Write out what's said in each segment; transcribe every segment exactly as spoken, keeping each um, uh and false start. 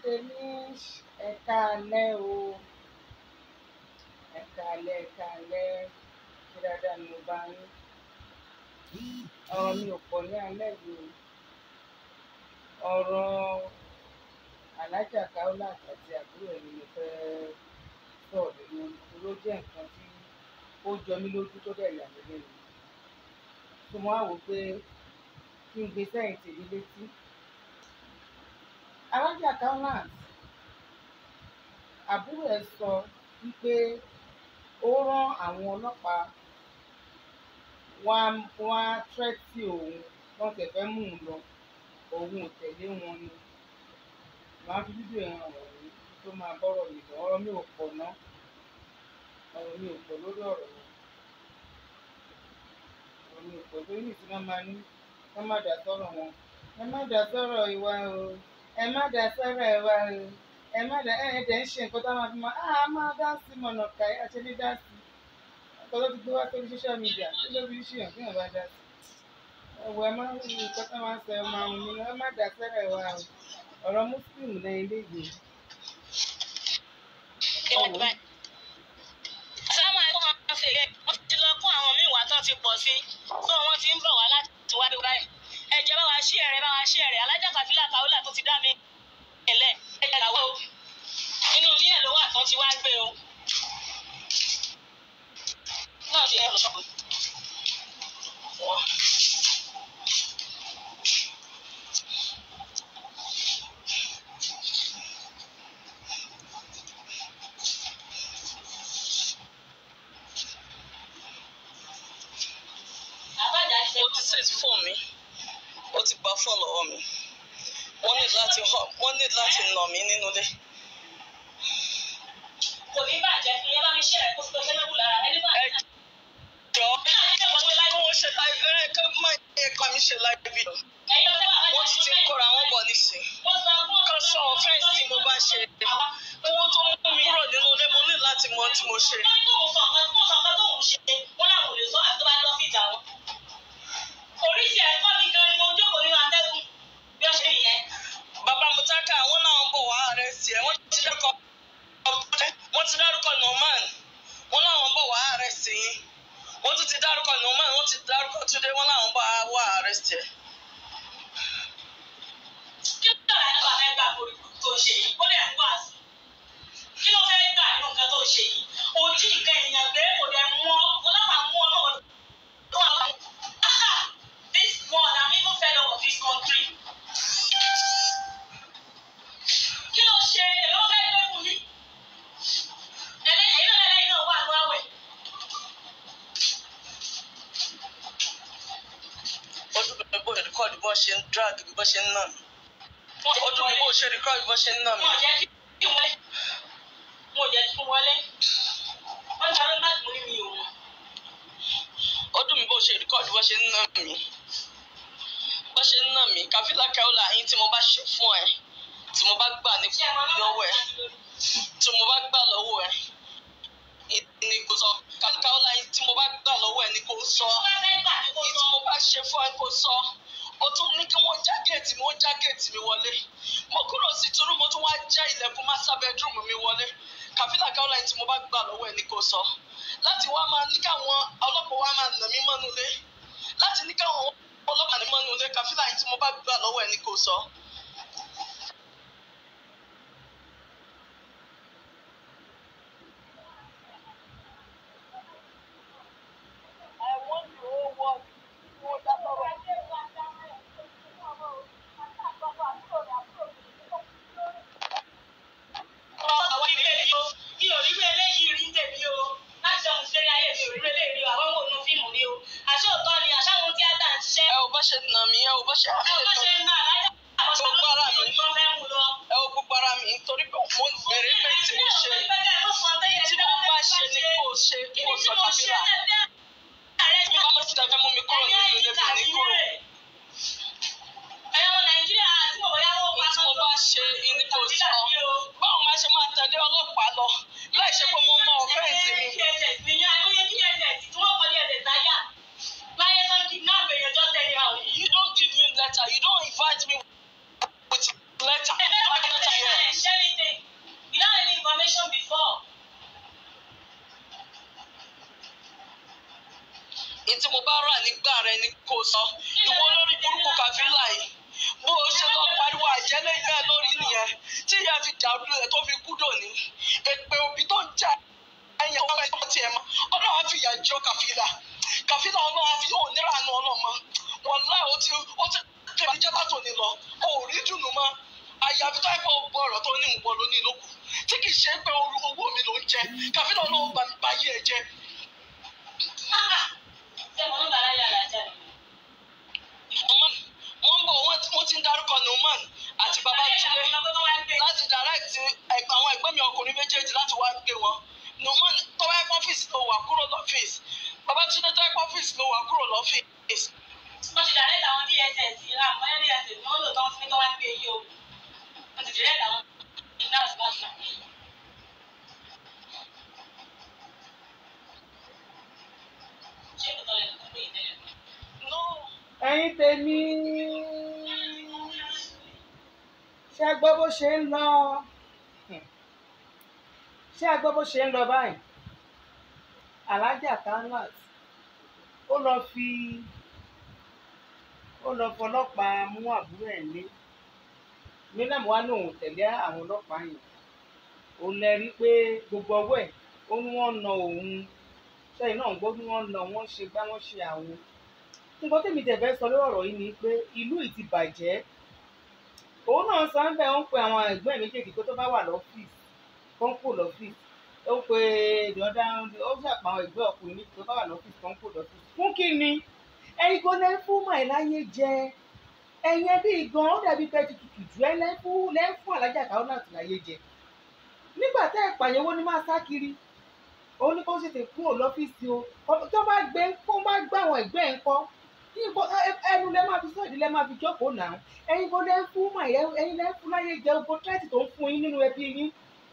tèmi ẹ̀ka alẹ́ o ẹ̀ka alẹ́ ẹ̀ka alẹ́ kí dáadáa ni mo bá yín. Ọ̀rọ̀ mi ò pọ̀ ní alẹ́ yìí o. Ọ̀rọ̀ Alájà Kaolat àti àbúrò ẹ̀ ni mo fẹ́ sọ̀rọ̀ nínú ló jẹ́ nǹkan tí ó jọ mí lójú tó dẹ̀ yà mí lẹ́nu. Tó mo wá wò pé kí n gbé sẹ́yìn tèmi létí. Alájà Kaolat àbúrò ẹ̀ sọ wípé ó rán àwọn ọlọ́pàá wọ́n á tírẹ́tì òun wọ́n tẹ̀ fẹ́ mú un lọ òun ò tẹ̀lé wọn ni. Màá fi fídíò yẹn hàn wọ́n tó máa bọ́rọ̀ mi lọ. Ọ̀rọ̀ mi ò pọ̀ ná ọ̀rọ̀ mi ò pọ̀ lórí ọ̀rọ̀ yẹn. Ọ̀rọ̀ mi ò pọ̀ lórí ìtì náà máa ní ká má dá sọ́rọ̀ wọn. Ẹ má dá sọ́rọ̀ ìwà o ẹ má dá sọ́rọ̀ ìwà o ẹ má dá ẹ̀ ẹ̀ ń ṣe nǹkan tá máa fi máa á máa dá sí mọ̀nà káyé àṣẹ ní dá sí. Ọkọ̀ ló ti gbé wá sórí social media tí ló fi ń ṣèyàn fún ìyànbá dá sí. Ẹ̀wọ̀ ẹ má ń rí nǹkan tá máa ń sọ ẹ máa ń mú ẹ má dá sọ́rọ̀ ìwà o. Ọ̀rọ̀ Muslim lẹ́yìn léyìí. Sáwọn ẹ̀kọ́ máa ń fèrè wọ́n ti lọ kó àwọn míì wá tán ti pọ̀ sí tó wọ́n ti ń bọ̀ wá láti wá bí báyìí. Ẹ̀jẹ̀ bá wa ṣí ẹ̀rẹ̀ bá wa ṣí ẹ̀rẹ̀ Alájà Kaolat tó ti dá mi ẹ̀lẹ́ ẹ̀jẹ̀ làwọ̀ o. Inú ilé ẹ̀ ló wà tán ti wá gbé o. Náà ti ẹ̀ lọ sọ́kùn. Ó ti ṣètì fún mi ó ti gba fóònù lọ́wọ́ mi wọ́n ní láti wọ́n ní láti nà mí nínú ilé. Kò ní bàjẹ́ fi ẹ bá mi ṣe ẹ̀ kó tó ṣẹlẹ̀ wù lára ẹni bá ẹ jọ kí wọ́n ṣe láì ẹ kí wọ́n yẹ ká mi ṣe láì bí lọ. Wọ́n ti ti kóra wọn bọ̀ nísìn. Kọ́ sọ ọ̀fẹ́ǹsì tí mo bá ṣe owó tó mú mi kúrò nínú ilé mo ní láti mọ tí mo ṣe. Oríṣi ẹ̀kọ́ mi gan ni mo jókòó nínú atẹ́gùn bí ó ṣe yẹn. Bàbá Mutaka àwọn náà ń bọ̀ wá àrẹ́sì ẹ̀ wọ́n ti dárúkọ wọ́n ti dárúkọ Norman wọ́n láwọn ń bọ̀ wá àrẹ́sì yín wọ́n tún ti dárúkọ Norman wọ́n ti dárúkọ Túndé wọ́n láwọn ń bọ̀ wá àrẹ́sì ẹ̀. Kí ló dé àyẹ̀wò àmẹ́gbà tó ṣe yìí? Ó dẹ̀ ń wá sí. Kí ló fẹ́ gbà nínú nǹkan tó ṣe yìí? Ojú nǹkan èèyàn gbé kò dẹ̀ mú ọ ọlọ́pàá mú ọ náà tó wà láwọn. This God, I'm even fed up of this country. Kí ló ṣe èlò fẹ́ gbé fún mi? Ẹlẹ́yìn náà lẹ́yìn náà wà ní àwẹ̀. Ó dùn mí bó rẹ́kọ̀dì bó ṣe ń drag bó ṣe ń nà mí. Ó dùn mí bó ṣe rẹ́kọ̀dì bó ṣe ń nà mí. Mo jẹ́ kí n wọlé. Mo jẹ́ kí n wọlé. Wọ́n ti rán láti mú mi o. Ó dùn mí bó ṣe rẹ́kọ̀dì bó ṣe ń nà mí. Bó ṣe ń nà mí Kaolat yín tí mo bá ṣe fún ẹ tí mo bá gbà ní lọ́wọ́ ẹ tí mo bá gbà lọ́wọ́ ẹ ní kò sọ Kaolat yín tí mo bá gbà lọ́wọ́ ẹ ní kò sọ ní tí mo bá ṣe fún ẹ kò sọ. Ó tún ní kí wọ́n já géètì mi wọ́n já géètì mi wọlé mo kúrò sí túrú mo tún wá já ilẹ̀kùn master bedroom mi wọlé Kaolat yín tí mo bá gbà lọ́wọ́ ẹ ní kò sọ. Láti wá máa ní káwọn ọlọ́pàá wá máa nà mí mọ́nú ilé láti ní káwọn ọlọ́pàá ní mọ́nú ilé Kaolat yín tí mo bá gbà lọ́wọ́ ẹ ní kò sọ. Bó ṣe nà mí ẹ ò bó ṣe àmì ètò gbogbo ara mi ẹ ò gbogbo ara mi nítorí pé mo bèrè pé tí mo ṣe tí mo bá ṣe ni kò ṣe kò sọ Kaolat mi bá mo ti dàgbẹ́ mú mi kúrò nínú ilé mi ní kúrò tí mo bá ṣe ni kò sọ báwo máa ṣe máa tẹ̀lé ọlọ́pàá lọ láì ṣe pé mo mọ ọ̀fẹ́ǹsì mi. You don't give me letter. You don't invite tí mo bá rà nígbà rẹ ni kò sọ ìwọ lórí burúkú kàfílà yìí bó o ṣe lọ pariwo àjẹlé ìyá ẹ lórí nìyẹn tí ìyá fi dàrú ẹ tó fi kú dòní èpè òbí tó ń jà ẹyẹ ọmọ ẹgbẹ tiẹ mọ Ọlọ́run á fi ìyà jẹ kàfílà kàfílà Ọlọ́run á fi ó níranú ọlọmọ wọn láì ó ti ó ti kẹwàá jẹ látò ní lọ ó rí dùnú mọ àyàfi tó ẹgbẹ ogun ọ̀rọ̀ tó ní ìwọ ló ní ìlókù tí kì í ṣe pé owó mi ló ń jẹ kàfílà Ọlọ́run bá mi bá yé ẹ jẹ. ṣé mo ń bàrá yàrá jà ní. wọ́n ń bọ̀ wọ́n ti ń dárúkọ Numan àti Babátúndé láti direct àwọn ẹgbẹ́ mi ọkùnrin méjèèjì láti wá gbé wọn. Numan tó wáyé ọ́fíìsì ló wà kúrò lọ́fíìsì Babátúndé tó wáyé ọ́fíìsì ló wà kúrò lọ́fíìsì. wọ́n ti direct àwọn D S S yìí láàmú ẹ̀ D S S ni wọ́n lò tán fún mi tó wá gbé yìí o wọ́n ti direct àwọn nurse bàtà. ṣé kò tọ́lẹ̀ tó gbé ìtẹ́lẹ̀ No. ẹ̀yin tèmi ṣé ẹ gbọ́ bó ṣe ń lọ ṣé ẹ gbọ́ bó ṣe ń lọ báyìí Alhaja Kamlat ó lọ fi ó lọ fọlọ́pàá mú àbúrò ẹ̀ lé mílíọ̀nù wá lòun tẹ̀lé àwọn ọlọ́pàá yẹn òun lẹ rí pé gbogbo ọwọ́ ẹ̀ ó ní wọ́n na òun sẹ́yìn náà gbọ́ bí wọ́n na wọ́n ṣe gbá wọ́n ṣe àwọn nǹkan tèmi tẹ̀ fẹ́ sọ lórí ọ̀rọ̀ yìí ni pé ìlú yìí ti bàjẹ́ òun náà sọ ń bẹ̀ ó ń pe àwọn ẹ̀gbọ́n méjèèjì pé tó bá wà lọ́fíìsì tó ń kó lọ́fíìsì ó ń pe ìdọ́dá ó ṣàpà àwọn ẹ̀gbọ́n ọkùnrin méjì tó bá wà lọ́fíìsì tó ń kó lọ́fíìsì fún kí ni ẹ̀yin kò lẹ́ fún màá láyé jẹ ẹ̀yin ẹbí gan ó dàbí pé ti tutù jù ẹ lẹ́ fún lẹ́ fún Alhaja Kamlat láyé jẹ nígbà tẹ́ ẹ̀ pàyẹ̀wò ni máa sá kiri òun ní kó ṣètè kúrò lọ́fíìsì o tó bá gbé kó má gbá àwọn ẹ̀gbẹ́ ẹ̀ ń kọ́ ẹnu lẹ máa fi sọ ìdílé máa fi jókòó náà ẹ̀yin kò lẹ ń fún mà ẹ̀yin lẹ ń fún láyé jẹ gbogbo tírẹ́tì tó ń fún yín nínú ẹbí yín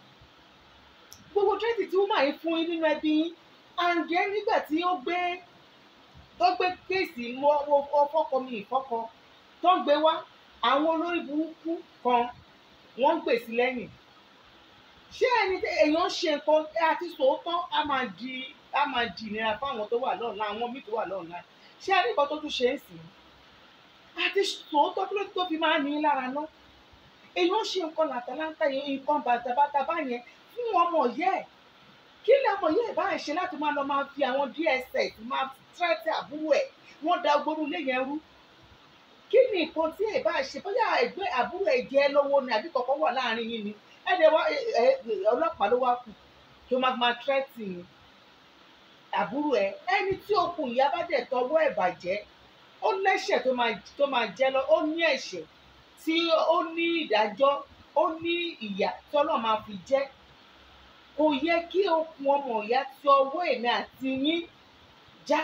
gbogbo tírẹ́tì tí ó máa ń fún yín nínú ẹbí yín àǹjẹ́ nígbà tí ó gbé tó gbé kéèsì ọfọkọ mi ìfọkọ tó ń gbé wá àwọn olórí burúkú kan wọ́n ń gbèsè lẹ́yìn ṣé ẹni èèyàn ṣe nǹkan àti sòótọ́ á máa di á máa di ìnira fáwọn tó wà lọ́ọ̀la àwọn míì tó wà lọ́ọ̀la ṣé àríkọ tó tún ṣe é sí àti sòótọ́ kí ló tó fi máa ní lára ná èèyàn ṣe nǹkan làtàlántà nǹkan bàtàbàtà báyẹn fún ọmọ yẹ ẹ kí ni ọmọ yẹ ẹ báyìí ṣe láti máa lọ máa fi àwọn D S S máa tírẹ́tì àbúrò ẹ wọ́n da gbóró ilé yẹn rú kí ni nǹkan tí ẹ bá ṣe bóyá ẹgbẹ́ àbúrò ẹ jẹ́ lọ́wọ́ ni àbí kọ̀ọ̀kan wà láàrin yín ni ẹ̀dẹ̀ wá ọlọ́pàá ló wá kù tó máa máa tírẹ́tì ni àbúrò ẹ ẹni tí okùn ìyá bá dẹ̀ tọwọ́ ẹ̀ bàjẹ́ ó lẹ́ṣẹ̀ tó máa tó máa jẹ́ lọ ó ní ẹ̀ṣẹ̀ tí ó ní ìdájọ́ ó ní ìyà tí Ọlọ́run máa fi jẹ́ kò yẹ kí okùn ọmọ ìyá tí ọwọ́ èmi àti yín já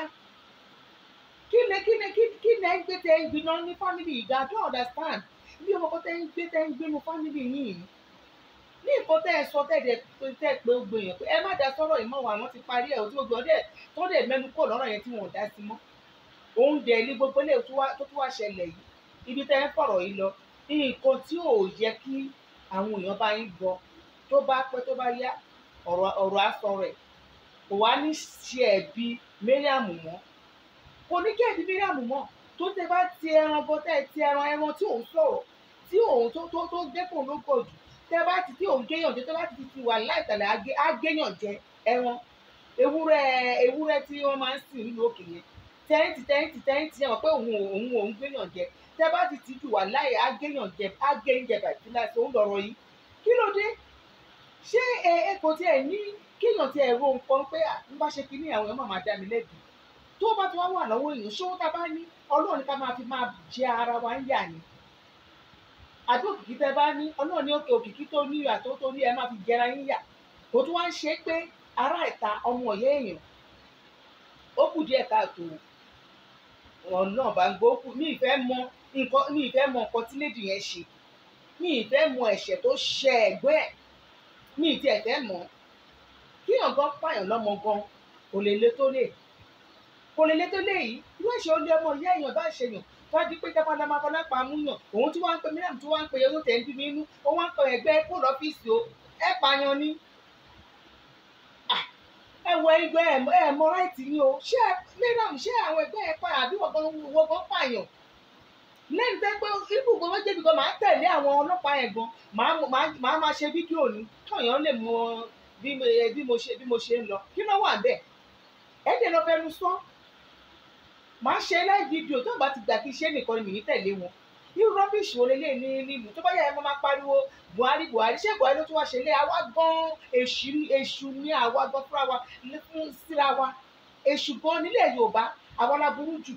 kí ni kí ni kí ni ẹ ń gbé tẹ ń gbiná ní fámìlì yìí I don't understand bí ọmọ kan tẹ ń gbé tẹ ń gbénu fámìlì yìí ní nǹkan tẹ́ ẹ sọ tẹ́ẹ̀dẹ̀ tẹ́ ẹ pé gbogbo èèyàn pé ẹ má da sọ́rọ̀ yìí mọ́ wa àwọn ti parí ẹ̀ tí gbogbo ọdẹ tó dẹ̀ mẹ́nu kò lọ́rọ̀ yẹn tí wọ́n dá sí mọ́ òun dẹ̀ ní gbogbo ilé tó tún wá ṣẹlẹ̀ yìí ibi tẹ́ ẹ fọ̀rọ̀ yìí lọ nǹkan tí ò yẹ kí àwọn èèyàn bá yín gbọ́ tó bá pẹ́ tó bá yá ọ̀rọ̀ aṣọ rẹ̀ kò wá ní ṣe ẹ̀bi Mariam mọ́ kò ní kí ẹ̀bi Mariam mọ́ tó tẹ bá ti ẹran bọ́ tẹ́ ẹ ti ẹran ẹran tí òun sọ̀rọ̀ tí òun tó tó tó dẹ́kun ló pọ̀ jù tẹ bá ti tí òun géèyàn jẹ tẹ bá ti ti wà láìtàlẹ̀ agéèyàn jẹ ẹran ewúrẹ́ ewúrẹ́ tí wọ́n máa ń sìn nínú òkè yẹn tẹ́ǹtì tẹ́ǹtì tẹ́ǹtì ẹ̀ wọ́n pé òun òun òun géèyàn jẹ tẹ bá ti ti wà láì agéèyàn jẹ agéèyàn jẹ bàtí láti òun lọ̀rọ̀ yìí kí ló dé ṣé ẹ ẹ kò tiẹ̀ ní kéèyàn tiẹ̀ ro nǹkan pé n bá ṣe kíní àwọn èèyàn máa dá mi lẹ́bi tó bá ti wá wà lọ́wọ́ èèyàn ṣé ó tá bá ní Ọlọ́run ní ká máa fi máa jẹ ara wa ń yà ni àbí òkìkí tẹ bá ní Ọlọ́run ní òkè òkìkí tó ní ìyà tó tó ní ẹ má fi jẹra yín yà kò tún wá ń ṣe pé ará ìta ọmọ ọ̀yá èèyàn ó kù díẹ̀ káàtó ọ̀nà bá ń gbó kù ní ìfẹ́ mọ nǹkan ní ìfẹ́ mọ nǹkan tí lédì yẹn ṣe ní ìfẹ́ mọ ẹ̀ṣẹ̀ tó ṣẹ ẹ̀gbẹ́ ẹ̀ ní ìdí ẹ̀fẹ́ mọ kí ọ̀gán pààyàn lọ́mọ gan kò lè lé tó lè kò lè lé tó lè yìí irú ẹ̀ṣẹ̀ ó lé ọmọ ìyá èèyàn bá ṣe yàn wọ́n di pé jábọ́dá máa fọlá pa mú yàn òun tí wọ́n ń pe Mariam tí wọ́n ń pe owó tẹ̀ ń bí mi inú ó wọ́n ń pe ẹgbẹ́ kó lọ́fíìsì o ẹ pààyàn ni ẹ ẹ wọ ẹgbẹ́ ẹ mọ ráìtì yín o ṣé mẹ́ràm ṣé àwọn ẹgbẹ́ ẹ pa àbí wọ́n gan pààyàn lẹ́nu tẹ́ pé ibù gbogbo jẹ́bi gan máa tẹ̀lé àwọn ọlọ́pàá yẹn gan máa máa ṣe fídíò ní káwọn lè mọ bí mo ṣe bí mo ṣe ń lọ kí ló wà bẹ́ẹ̀ ẹ dẹ̀ lọ fẹnu sọ máa ṣe láì fídíò tó bá ti gbà kí iṣẹ́ nìkan ni mi ní tẹ̀lé wọn irú rọ́bìṣì wo lélẹ̀ ní nílùú tó bá yẹ ẹ máa pariwo Buhari Buhari ṣé Buhari ló tún wá ṣe lé àwa gan èṣù èṣù ní àwa gan fúnra wa fún síra wa èṣù gan nílẹ̀ Yorùbá àwa la burú jù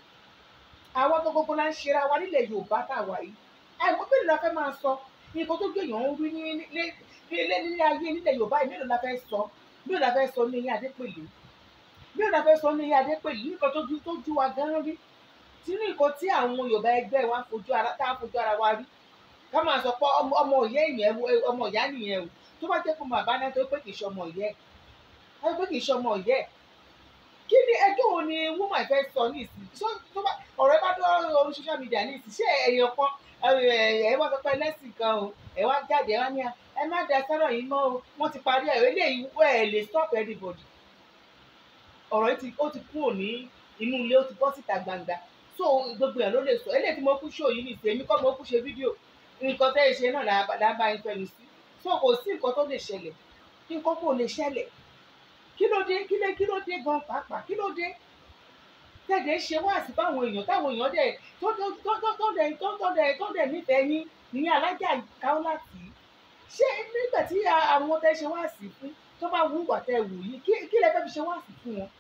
àwa gbogbo la ń ṣera wa nílẹ̀ Yorùbá tá a wà yìí àìmọ́ bẹ́ẹ̀ la fẹ́ máa sọ nǹkan tó gbèyàn ń rí nílé ayé nílẹ̀ Yorùbá yìí mélòó la fẹ́ sọ mélòó la fẹ́ sọ ní eyín Adépèlé mélòó la fẹ́ sọ ní eyín Adépèlé nǹkan tó ju tó ju wa gan rí tí ní nǹkan tí àwọn Yorùbá ẹgbẹ́ wa fojú ara tá a fojú ara wa rí ká máa sọ pé ọmọ ìyá ìyẹn ọmọ ìyá nìyẹn o tó bá jẹ́ fún bàbá náà tó pé kì í ṣe ọmọ ìyá ẹ̀ tó pé kì í ṣe ọmọ ìyá ẹ̀ kí ni ẹjọ́ wo ni woman fẹ́ sọ ní ìsìn tó bá ọ̀rọ̀ ẹ bá dọ́ orí social media ní ìsìn ṣé ẹ̀yàn kan ẹ wá sọ pé ẹlẹ́sìn kan o ẹ wá jáde ẹ wá ní ẹ má da sọ́rọ̀ yìí mọ́ o wọ́n ti parí ẹ̀ eléyìí ẹ lè stop everybody ọ̀rọ̀ yìí ó ti kúrò ní inú ilé ó ti bọ́ síta gbangba so gbogbo ẹ̀ ló lè sọ eléyìí tí mo kú ṣó yìí nìsín èmi kọ́ mo kú ṣe fídíò nǹkan tẹ́ ẹ ṣe náà là bá yín fẹnu sí so kò sí nǹkan tó lè ṣẹlẹ̀ nǹkan kò lè ṣẹlẹ̀ kí ló dé kí ló kí ló dé gan pàápàá kí ló dé tẹ̀dẹ̀ ṣe wá sí báwọn èèyàn táwọn èèyàn dẹ̀ tó tó tó tó dẹ̀ tó tó dẹ̀ tó dẹ̀ nífẹ̀ẹ́ yín ní Alájà Kaolat ṣé nígbà tí àwọn tẹ́ ṣe wá sí fún tó bá wù wà tẹ́ wù yìí kí lẹ fẹ́ fi ṣe wá sí fún wọn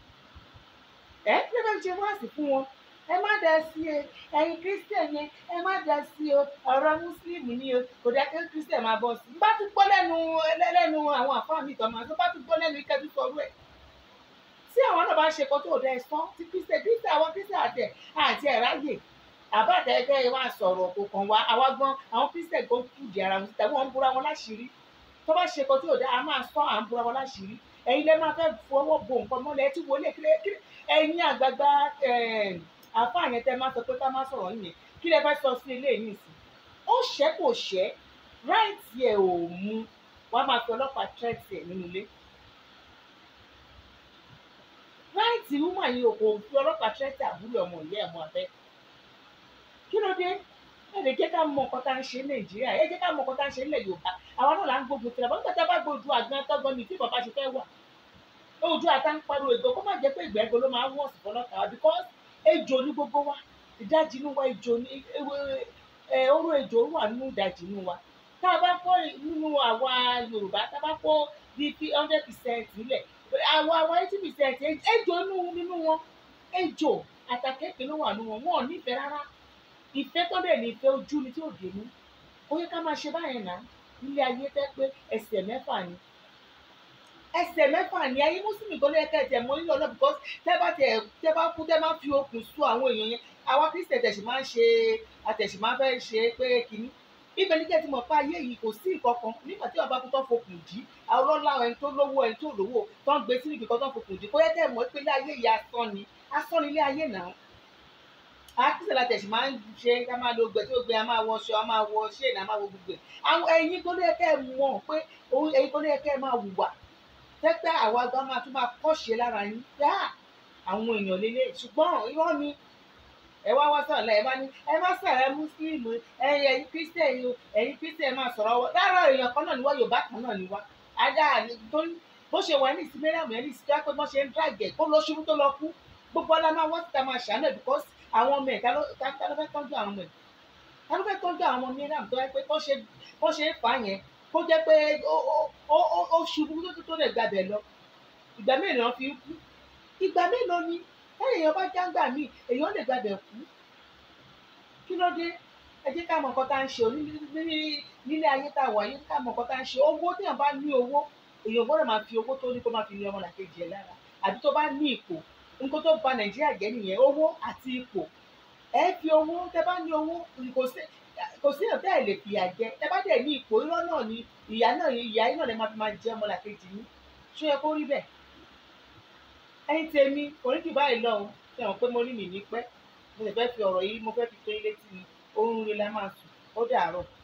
ẹ kí lẹ fẹ́ fi ṣe wá sí fún wọn ẹ má dá sí ẹ ẹ̀yin Christian yẹn ẹ má dá sí o ọ̀rọ̀ Muslim ni o kò dá kí Christian máa bọ̀ sí bá tún gbọ́ lẹ́nu lẹ́nu àwọn àfáà mi tọ́ máa tó bá tún gbọ́ lẹ́nu ikẹ́bí sọ̀rọ̀ ẹ̀ tí àwọn náà bá ṣe kan tó dẹ sọ tí Christian Christian àwọn Christian àtẹ àti ẹ̀ ráyè àbátẹ̀ẹ́gẹ́ wa sọ̀rọ̀ kò kàn wá àwa gan àwọn Christian gan kù di ara wọn síta wọn ń búra wọn láṣìírí tó bá ṣe kan tó dẹ a máa sọ à ń búra wọn láṣìírí ẹ̀yin lẹ́ máa fẹ́ fọwọ́ bo nǹkan mọ́lẹ̀ tí wọlé ẹ̀yin àgbààgbà àfáà yẹn tẹ́ máa sọ pé ká má sọ̀rọ̀ yìnyẹn kí lẹ fẹ́ sọ sí ilé yìí nìsín ó ṣẹ́ kò ṣẹ́ ráìtì ẹ̀ ò mú wàá máa fi ọlọ́pàá tẹ́ẹ̀tì ẹ̀ nínú ilé ráìtì woman yìí kò fi ọlọ́pàá tẹ́ẹ̀tì àbúrò ọmọ ìyá ẹ̀ mọ́ abẹ́ kí ló dé ẹ lè jẹ́ ká mọ nǹkan tá à ń ṣe ní Nàìjíríà ẹ jẹ́ ká mọ nǹkan tá à ń ṣe nílẹ̀ Yorùbá àwọn náà là ń gbógun tìrẹ̀ bọ́n gbàtà bá gbójú àgbọn tọ́gbọ́n mi tí bàbá ṣe fẹ́ wà ojú àtà ń pariwo ègbò kó má jẹ́ pé ìgbẹ́gbẹ́ ló máa ń wọ̀ sí fọlọ́pàá because ejò ní gbogbo wa ìdajì inú wa ejò ní oró ejò wà nínú ìdajì inú wa tá a bá kọ́ nínú àwa Yorùbá tá a bá kọ́ bíi hundred percent nílẹ̀ àwọn àwọn eighty percent ejò nínú wọn ejò àtàkẹ́kẹ́ ló wà nínú wọn wọn ò nífẹ̀ẹ́ rárá ìfẹ́ tó dẹ̀ ní ìfẹ́ ojú ni tí ò dé mú ó yẹ ká máa ṣe báyẹn náà nílé ayé tẹ́ pé ẹsẹ̀ mẹ́fà ni ẹsẹ̀ mẹ́fà ni ayé mùsùlùmí tó lẹ́ẹ̀kẹ́ ẹ̀tẹ̀ mọ́ nílò ọ̀nà because tẹ́ bá tẹ̀ tẹ́ bá kú tẹ́ máa fi okùn so àwọn èèyàn yẹn àwa Kristian tẹ̀sí máa ń ṣe àtẹ̀sí máa fẹ́ ṣe pé kínní ibẹ̀ ní kẹ́tì mọ̀ pé ayé yìí kò sí nǹkan kan nígbà tí bàbá kú tó fokùn dí àwọn ọlọ́lá ẹni tó lówó ẹni tó lówó tó ń gbé sínú ibìkan tó fokùn dí kó yẹ kẹ́ mọ̀ pé ilé ayé yìí asán ni asán ni ilé ayé náà àkísẹ̀ la tẹ̀sí máa ń ṣe ká máa lo gbẹ̀ tó gbé a máa wọ aṣọ a máa wọ ṣéènì a máa wọ gbogbo ẹ̀ àwọn ẹ̀yin tó lé kẹ́ mọ̀ pé ẹ̀yin tó lé kẹ́ máa wùwà tẹ́tẹ́ àwa gan máa tún máa kọ́ṣe lára yín yá àwọn èèyàn lélẹ̀ ṣùgbọ́n irọ́ ni ẹ wá wá sọ̀rọ̀ ẹ bá ní ẹ má sọ̀rọ̀ ẹ mùsùlùmí ẹ̀yin ẹ̀yin Christian yìí ẹ̀yin Christian máa sọ̀rọ̀ wọ lára èèyàn kan náà ni wá Yorùbá kan náà ni wá ajá tó bó ṣe wà ní ìsinmi mẹ́rànmù ẹ̀ ní ìsinmi tó yá pé bó ṣe ń dàgẹ̀ kó lọ ṣubú tó lọ kú gbogbo ọlá máa wọ́n ti ta máa ṣàánú ẹ̀ because àwọn ọmọ ẹ̀ ta ló fẹ́ tọ́jú àwọn ọmọ ẹ̀ ta ló fẹ́ tọ́jú àwọn ọmọ mẹ́rànmù tó yẹ pé bó ṣe ń fà á yẹn kó jẹ́ pé ó ṣubú tó tó lè gbàbẹ̀ lọ ìgbà mélòó fi kú ìgbà mélòó ni táyà èèyàn bá jáǹgbà míì èèyàn lè gbàbẹ̀ kú kí ló dé ẹ jẹ́ ká mọ nǹkan tá à ń ṣe nílé ayé tá a wà yìí ká mọ nǹkan tá à ń ṣe owó téèyàn bá ní owó èèyàn gbọ́dọ̀ máa fi owó tó ní kó máa fi ní ọmọ làkejì ẹ̀ lára àbí tó bá ní ipò nǹkan tó bà Nàìjíríà jẹ́ nìyẹn owó àti ipò ẹ fi owó tẹ bá ní owó kò sí èèyàn tẹ́ ẹ̀ lè fìyà jẹ tẹ bá dẹ̀ ní ipò irọ́ náà ni ìyá náà ìyá yìí náà lè máa fi máa jẹ ọmọ làkejì yín ṣó yẹ kó rí bẹ́ẹ̀ ẹ̀yin tèmi kò ní jù báyìí lọ o ṣe hàn pé mo rí mi ní pẹ́ mo sì fẹ́ fi ọ̀rọ̀ yìí mo fẹ́ fi tó ilé tí oorun rẹ̀ la máa sùn ó dàárọ̀.